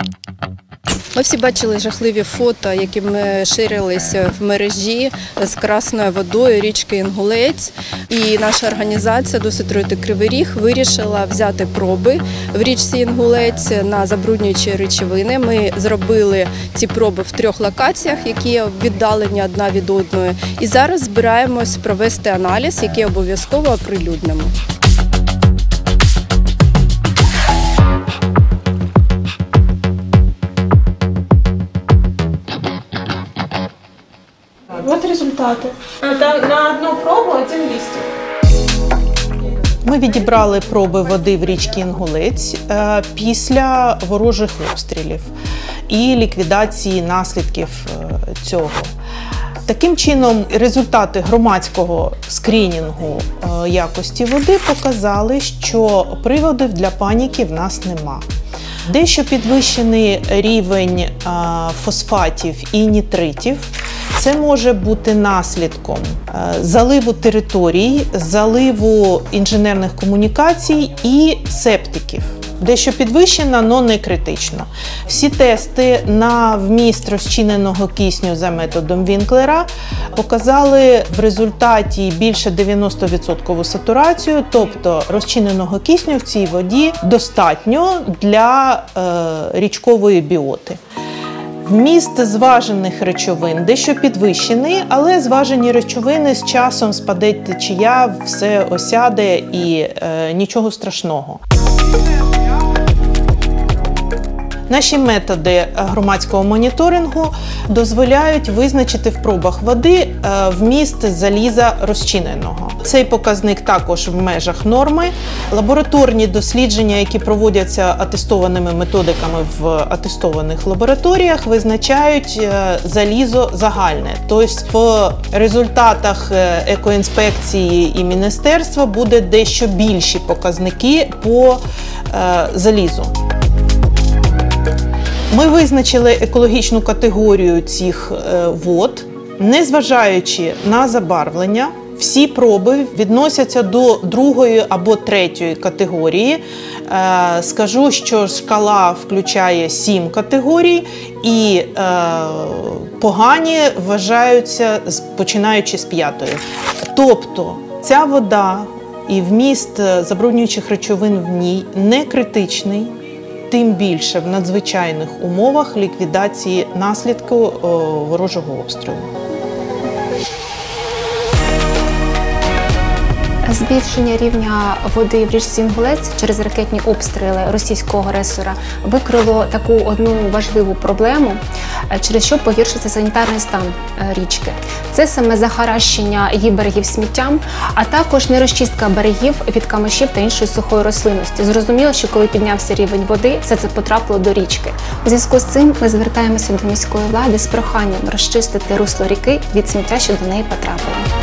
Ми всі бачили жахливі фото, які ширилися в мережі з красною водою річки Інгулець. І наша організація «Досить Кривий Ріг» вирішила взяти проби в річці Інгулець на забруднюючі речовини. Ми зробили ці проби в 3 локаціях, які віддалені одна від одної. І зараз збираємось провести аналіз, який обов'язково оприлюднимо. Вот результати. На одну пробу 1 листик. Ми відібрали проби води в річці Інгулець після ворожих обстрілів і ліквідації наслідків цього. Таким чином, результати громадського скринінгу якості води показали, що приводів для паніки в нас нема. Дещо підвищений рівень фосфатів і нітритів. Це може бути наслідком заливу територій, заливу інженерних комунікацій і септиків. Дещо підвищено, але не критично. Всі тести на вміст розчиненого кисню за методом Вінклера показали в результаті більше 90% сатурацію, тобто розчиненого кисню в цій воді достатньо для річкової біоти. Вміст зважених речовин дещо підвищений, але зважені речовини з часом спаде течія, все осяде і нічого страшного. Наші методи громадського моніторингу дозволяють визначити в пробах води вміст заліза розчиненого. Цей показник також в межах норми. Лабораторні дослідження, які проводяться атестованими методиками в атестованих лабораторіях, визначають залізо загальне. Тобто в результатах екоінспекції і міністерства буде дещо більші показники по залізу. Ми визначили екологічну категорію цих вод, незважаючи на забарвлення. Всі проби відносяться до 2-ї або 3-ї категорії. Скажу, що шкала включає 7 категорій і погані вважаються починаючи з 5-ї. Тобто ця вода і вміст забруднюючих речовин в ній не критичний, тим більше в надзвичайних умовах ліквідації наслідку ворожого обстрілу. Збільшення рівня води в річці Інгулець через ракетні обстріли російського агресора викрило таку одну важливу проблему, через що погіршився санітарний стан річки. Це саме захаращення її берегів сміттям, а також нерозчистка берегів від камишів та іншої сухої рослинності. Зрозуміло, що коли піднявся рівень води, все це потрапило до річки. У зв'язку з цим ми звертаємося до міської влади з проханням розчистити русло ріки від сміття, що до неї потрапило.